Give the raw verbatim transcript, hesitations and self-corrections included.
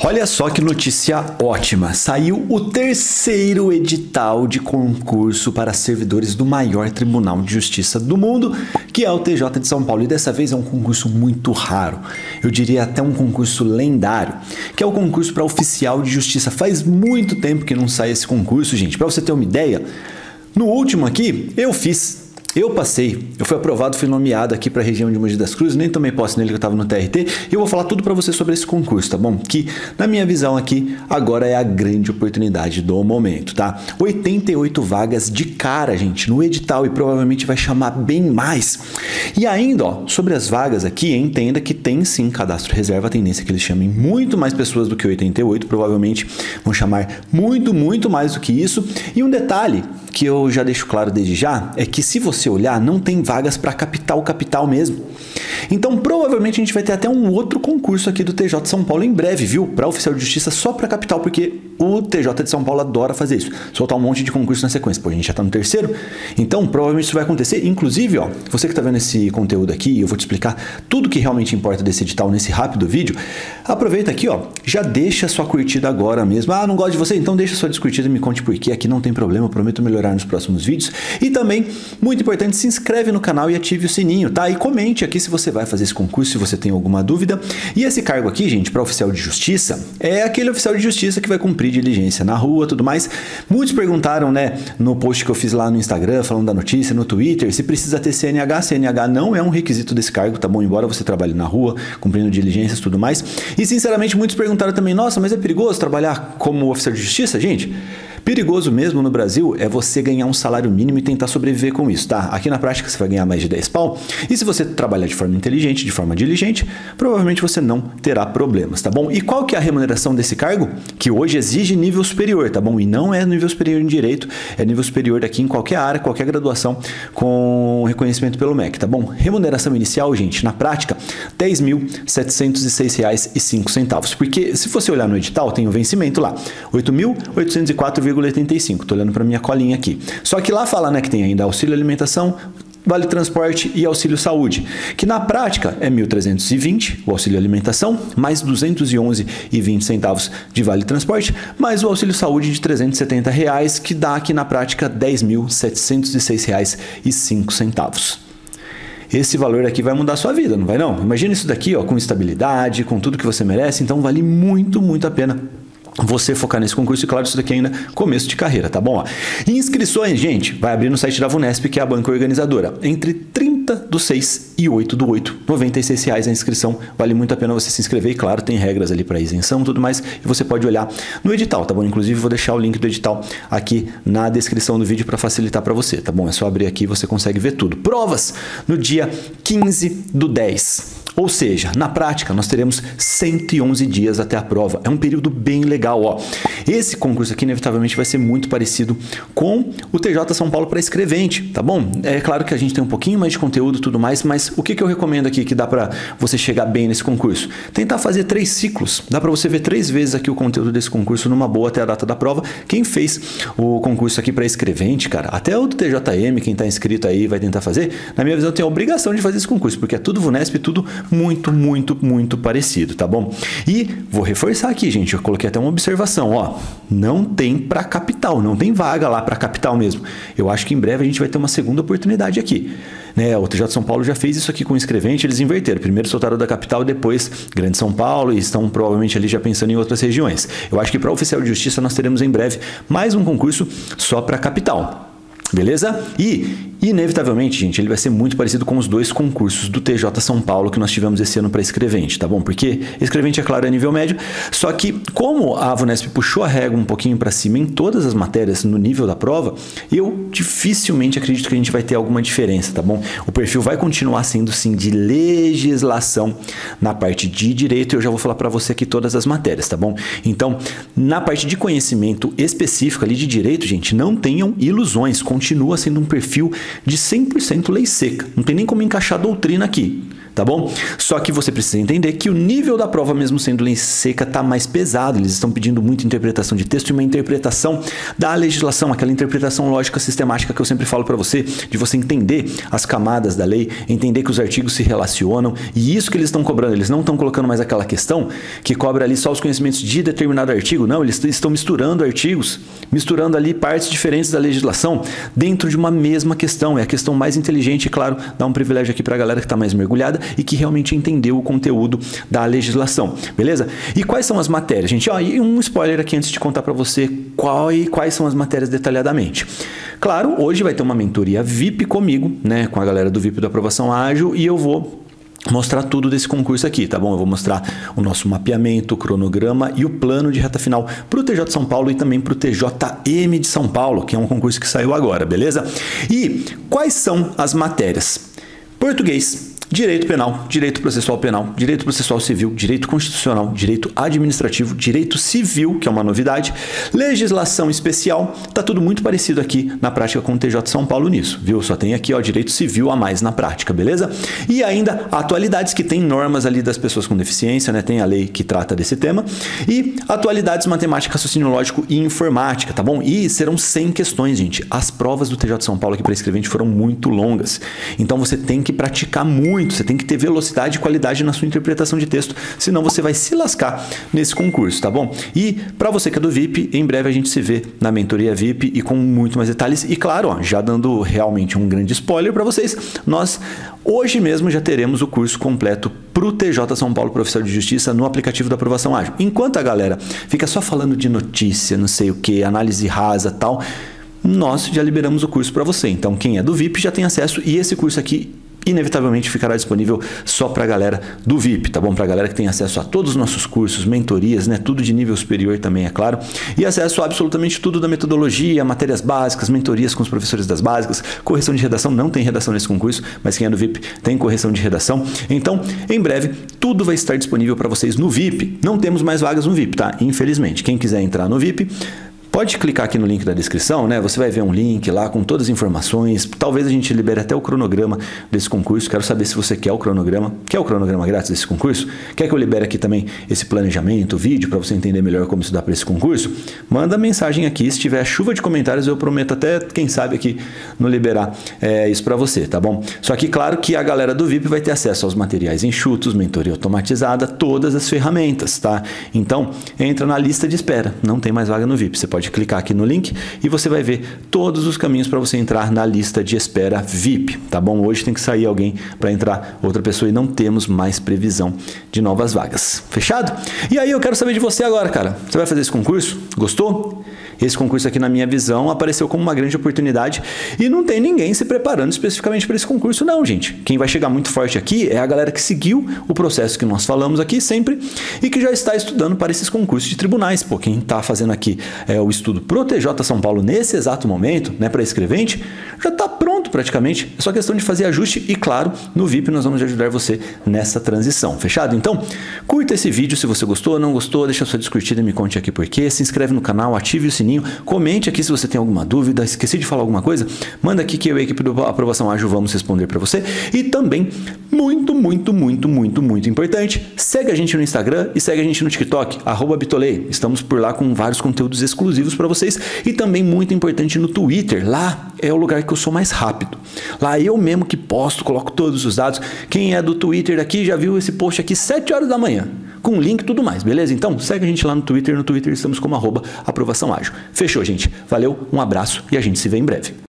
Olha só que notícia ótima! Saiu o terceiro edital de concurso para servidores do maior Tribunal de Justiça do mundo, que é o T J de São Paulo. E dessa vez é um concurso muito raro, eu diria até um concurso lendário, que é o concurso para oficial de justiça. Faz muito tempo que não sai esse concurso, gente. Para você ter uma ideia, no último aqui eu fiz. Eu passei, eu fui aprovado, fui nomeado aqui para a região de Mogi das Cruzes, nem tomei posse nele que eu estava no T R T, e eu vou falar tudo para você sobre esse concurso, tá bom? Que, na minha visão aqui, agora é a grande oportunidade do momento, tá? oitenta e oito vagas de cara, gente, no edital, e provavelmente vai chamar bem mais. E ainda, ó, sobre as vagas aqui, entenda que tem sim cadastro reserva, a tendência é que eles chamem muito mais pessoas do que oitenta e oito, provavelmente vão chamar muito, muito mais do que isso. E um detalhe que eu já deixo claro desde já, é que se você olhar, não tem vagas para capital, capital mesmo. Então, provavelmente a gente vai ter até um outro concurso aqui do T J de São Paulo em breve, viu? Para oficial de justiça só para capital, porque o T J de São Paulo adora fazer isso. Soltar um monte de concurso na sequência. Pô, a gente já tá no terceiro, então provavelmente isso vai acontecer. Inclusive, ó, você que tá vendo esse conteúdo aqui, eu vou te explicar tudo que realmente importa desse edital nesse rápido vídeo. Aproveita aqui, ó, já deixa sua curtida agora mesmo. Ah, não gosto de você? Então deixa sua descurtida e me conte por quê. Aqui não tem problema, eu prometo melhorar nos próximos vídeos. E também, muito importante, se inscreve no canal e ative o sininho, tá? E comente aqui se você vai fazer esse concurso, se você tem alguma dúvida. E esse cargo aqui, gente, para oficial de justiça, é aquele oficial de justiça que vai cumprir diligência na rua, tudo mais. Muitos perguntaram, né, no post que eu fiz lá no Instagram, falando da notícia, no Twitter, se precisa ter C N H. C N H não é um requisito desse cargo, tá bom? Embora você trabalhe na rua, cumprindo diligências e tudo mais. E, sinceramente, muitos perguntaram também, nossa, mas é perigoso trabalhar como oficial de justiça? Gente, perigoso mesmo no Brasil é você ganhar um salário mínimo e tentar sobreviver com isso, tá? Aqui na prática você vai ganhar mais de dez pau, e se você trabalhar de forma inteligente, de forma diligente, provavelmente você não terá problemas, tá bom? E qual que é a remuneração desse cargo? Que hoje exige nível superior, tá bom? E não é nível superior em direito, é nível superior aqui em qualquer área, qualquer graduação com reconhecimento pelo M E C, tá bom? Remuneração inicial, gente, na prática, dez mil setecentos e seis reais e cinco centavos, porque se você olhar no edital, tem o vencimento lá, oito mil oitocentos e quatro reais e oitenta e cinco. Tô olhando para minha colinha aqui. Só que lá fala, né, que tem ainda auxílio alimentação, vale transporte e auxílio saúde, que na prática é mil trezentos e vinte o auxílio alimentação, mais duzentos e onze reais e vinte centavos de vale transporte, mais o auxílio saúde de trezentos e setenta reais, que dá aqui na prática dez mil setecentos e seis reais e cinco centavos. Esse valor aqui vai mudar a sua vida, não vai não? Imagina isso daqui, ó, com estabilidade, com tudo que você merece, então vale muito, muito a pena você focar nesse concurso. E claro, isso daqui ainda é começo de carreira, tá bom? Ó, inscrições, gente, vai abrir no site da VUNESP, que é a banca organizadora, entre trinta do seis e oito do oito, noventa e seis reais a inscrição, vale muito a pena você se inscrever, e claro, tem regras ali para isenção e tudo mais, e você pode olhar no edital, tá bom? Inclusive, vou deixar o link do edital aqui na descrição do vídeo para facilitar para você, tá bom? É só abrir aqui e você consegue ver tudo. Provas no dia quinze do dez. Ou seja, na prática, nós teremos cento e onze dias até a prova. É um período bem legal, ó. Esse concurso aqui, inevitavelmente, vai ser muito parecido com o T J São Paulo para escrevente, tá bom? É claro que a gente tem um pouquinho mais de conteúdo e tudo mais, mas o que, que eu recomendo aqui que dá para você chegar bem nesse concurso? Tentar fazer três ciclos. Dá para você ver três vezes aqui o conteúdo desse concurso numa boa até a data da prova. Quem fez o concurso aqui para escrevente, cara, até o do T J M, quem está inscrito aí vai tentar fazer, na minha visão, tem a obrigação de fazer esse concurso, porque é tudo VUNESP, tudo muito, muito, muito parecido, tá bom? E vou reforçar aqui, gente, eu coloquei até uma observação, ó, não tem para capital, não tem vaga lá para capital mesmo. Eu acho que em breve a gente vai ter uma segunda oportunidade aqui, né? O T J de São Paulo já fez isso aqui com o escrevente, eles inverteram, primeiro soltaram da capital, depois Grande São Paulo, e estão provavelmente ali já pensando em outras regiões. Eu acho que para oficial de justiça nós teremos em breve mais um concurso só para capital. Beleza? E, inevitavelmente, gente, ele vai ser muito parecido com os dois concursos do T J São Paulo que nós tivemos esse ano para escrevente, tá bom? Porque escrevente, é claro, é nível médio, só que como a VUNESP puxou a régua um pouquinho para cima em todas as matérias no nível da prova, eu dificilmente acredito que a gente vai ter alguma diferença, tá bom? O perfil vai continuar sendo, sim, de legislação na parte de direito, e eu já vou falar para você aqui todas as matérias, tá bom? Então, na parte de conhecimento específico ali de direito, gente, não tenham ilusões, continua sendo um perfil de cem por cento lei seca. Não tem nem como encaixar doutrina aqui. tá bom? Só que você precisa entender que o nível da prova, mesmo sendo lei seca, tá mais pesado. Eles estão pedindo muita interpretação de texto e uma interpretação da legislação, aquela interpretação lógica sistemática que eu sempre falo para você, de você entender as camadas da lei, entender que os artigos se relacionam, e isso que eles estão cobrando. Eles não estão colocando mais aquela questão que cobra ali só os conhecimentos de determinado artigo, não, eles estão misturando artigos, misturando ali partes diferentes da legislação dentro de uma mesma questão. É a questão mais inteligente e, claro, dá um privilégio aqui para a galera que está mais mergulhada e que realmente entendeu o conteúdo da legislação, beleza? E quais são as matérias, gente? Ó, e um spoiler aqui antes de contar para você qual e quais são as matérias detalhadamente. Claro, hoje vai ter uma mentoria V I P comigo, né, com a galera do V I P da Aprovação Ágil, e eu vou mostrar tudo desse concurso aqui, tá bom? Eu vou mostrar o nosso mapeamento, o cronograma e o plano de reta final para o T J de São Paulo e também para o T J M de São Paulo, que é um concurso que saiu agora, beleza? E quais são as matérias? Português, direito penal, direito processual penal, direito processual civil, direito constitucional, direito administrativo, direito civil, que é uma novidade, legislação especial, tá tudo muito parecido aqui na prática com o T J de São Paulo nisso, viu? Só tem aqui, ó, direito civil a mais na prática, beleza? E ainda atualidades, que tem normas ali das pessoas com deficiência, né? Tem a lei que trata desse tema, e atualidades, matemática, raciocínio lógico e informática, tá bom? E serão cem questões, gente. As provas do T J de São Paulo aqui para escrevente foram muito longas, então você tem que praticar muito. Você tem que ter velocidade e qualidade na sua interpretação de texto, senão você vai se lascar nesse concurso, tá bom? E para você que é do V I P, em breve a gente se vê na mentoria V I P e com muito mais detalhes. E claro, ó, já dando realmente um grande spoiler para vocês, nós hoje mesmo já teremos o curso completo para o T J São Paulo Professor de Justiça no aplicativo da Aprovação Ágil. Enquanto a galera fica só falando de notícia, não sei o que, análise rasa e tal, nós já liberamos o curso para você. Então quem é do V I P já tem acesso, e esse curso aqui inevitavelmente ficará disponível só para a galera do V I P, tá bom? Para a galera que tem acesso a todos os nossos cursos, mentorias, né? Tudo de nível superior também, é claro. E acesso a absolutamente tudo da metodologia, matérias básicas, mentorias com os professores das básicas, correção de redação. Não tem redação nesse concurso, mas quem é do V I P tem correção de redação. Então, em breve, tudo vai estar disponível para vocês no V I P. Não temos mais vagas no V I P, tá? Infelizmente. Quem quiser entrar no V I P, pode clicar aqui no link da descrição, né? Você vai ver um link lá com todas as informações. Talvez a gente libere até o cronograma desse concurso. Quero saber se você quer o cronograma. Quer o cronograma grátis desse concurso? Quer que eu libere aqui também esse planejamento, vídeo, para você entender melhor como estudar para esse concurso? Manda mensagem aqui. Se tiver chuva de comentários, eu prometo até, quem sabe, aqui no liberar é, isso para você, tá bom? Só que, claro, que a galera do V I P vai ter acesso aos materiais enxutos, mentoria automatizada, todas as ferramentas, tá? Então, entra na lista de espera. Não tem mais vaga no V I P. Você pode Pode clicar aqui no link e você vai ver todos os caminhos para você entrar na lista de espera V I P, tá bom? Hoje tem que sair alguém para entrar outra pessoa e não temos mais previsão de novas vagas. Fechado? E aí eu quero saber de você agora, cara. Você vai fazer esse concurso? Gostou? Esse concurso aqui, na minha visão, apareceu como uma grande oportunidade e não tem ninguém se preparando especificamente para esse concurso, não, gente. Quem vai chegar muito forte aqui é a galera que seguiu o processo que nós falamos aqui sempre e que já está estudando para esses concursos de tribunais. Pô, quem está fazendo aqui é, o estudo pro T J São Paulo nesse exato momento, né, para escrevente, já está pronto praticamente. É só questão de fazer ajuste e, claro, no V I P nós vamos ajudar você nessa transição. Fechado? Então, curta esse vídeo se você gostou, não gostou, deixa sua descurtida e me conte aqui por quê. Se inscreve no canal, ative o sininho, comente aqui se você tem alguma dúvida, esqueci de falar alguma coisa, manda aqui que eu e a equipe do Aprovação Ágil vamos responder para você. E também, muito, muito, muito, muito, muito importante, segue a gente no Instagram e segue a gente no TikTok, arroba Bitolei. Estamos por lá com vários conteúdos exclusivos para vocês e também muito importante no Twitter. Lá é o lugar que eu sou mais rápido. Lá eu mesmo que posto, coloco todos os dados. Quem é do Twitter aqui já viu esse post aqui sete horas da manhã, com link e tudo mais, beleza? Então segue a gente lá no Twitter. No Twitter estamos como arroba Aprovação Ágil. Fechou, gente. Valeu, um abraço e a gente se vê em breve.